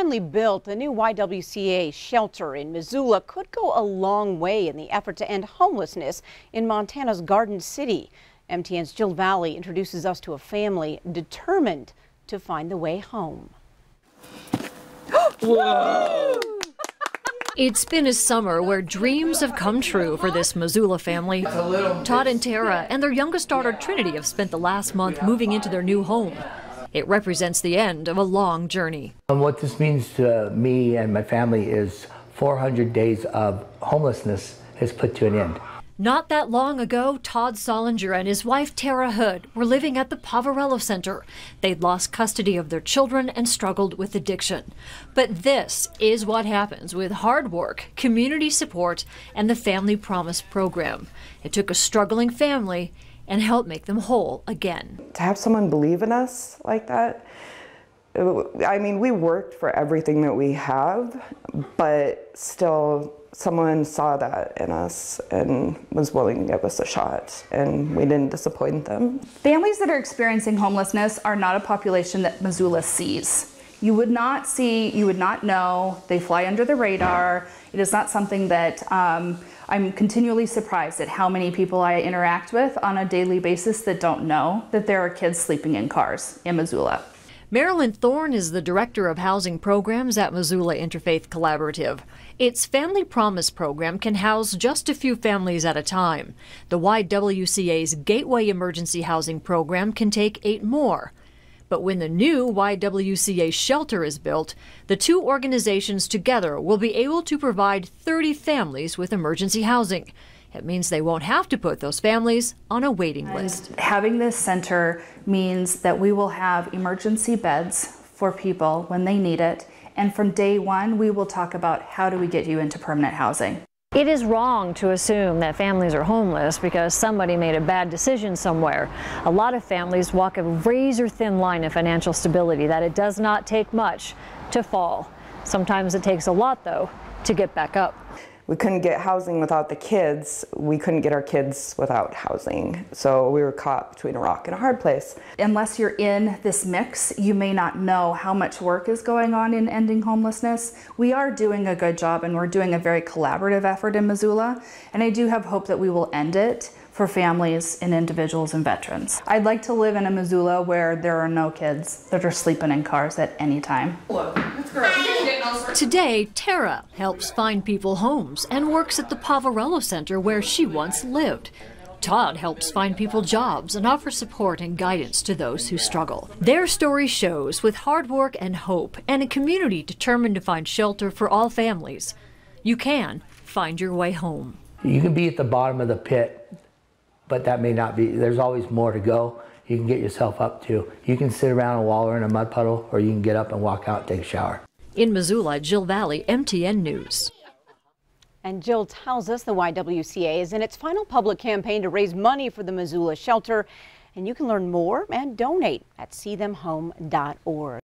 Family built, the new YWCA shelter in Missoula could go a long way in the effort to end homelessness in Montana's Garden City. MTN's Jill Valley introduces us to a family determined to find the way home. Whoa! It's been a summer where dreams have come true for this Missoula family. Todd and Tara and their youngest daughter Trinity have spent the last month moving into their new home. It represents the end of a long journey. What this means to me and my family is 400 days of homelessness is put to an end. Not that long ago, Todd Solinger and his wife Tara Hood were living at the Poverello Center. They'd lost custody of their children and struggled with addiction. But this is what happens with hard work, community support, and the Family Promise program. It took a struggling family and helped make them whole again. To have someone believe in us like that, I mean, we worked for everything that we have, but still someone saw that in us and was willing to give us a shot, and we didn't disappoint them. Families that are experiencing homelessness are not a population that Missoula sees. You would not see, you would not know. They fly under the radar. It is not something that I'm continually surprised at how many people I interact with on a daily basis that don't know that there are kids sleeping in cars in Missoula. Marilyn Thorne is the Director of Housing Programs at Missoula Interfaith Collaborative. Its Family Promise program can house just a few families at a time. The YWCA's Gateway Emergency Housing Program can take 8 more. But when the new YWCA shelter is built, the two organizations together will be able to provide 30 families with emergency housing. It means they won't have to put those families on a waiting list. Having this center means that we will have emergency beds for people when they need it. And from day one, we will talk about how do we get you into permanent housing. It is wrong to assume that families are homeless because somebody made a bad decision somewhere. A lot of families walk a razor-thin line of financial stability that it does not take much to fall. Sometimes it takes a lot, though, to get back up. We couldn't get housing without the kids. We couldn't get our kids without housing. So we were caught between a rock and a hard place. Unless you're in this mix, you may not know how much work is going on in ending homelessness. We are doing a good job, and we're doing a very collaborative effort in Missoula. And I do have hope that we will end it for families and individuals and veterans. I'd like to live in a Missoula where there are no kids that are sleeping in cars at any time. Today, Tara helps find people homes and works at the Poverello Center where she once lived. Todd helps find people jobs and offers support and guidance to those who struggle. Their story shows with hard work and hope and a community determined to find shelter for all families. You can find your way home. You can be at the bottom of the pit, but that may not be. There's always more to go. You can get yourself up to. You can sit around and wallow in a mud puddle, or you can get up and walk out and take a shower. In Missoula, Jill Valley, MTN News. And Jill tells us the YWCA is in its final public campaign to raise money for the Missoula shelter. And you can learn more and donate at seethemhome.org.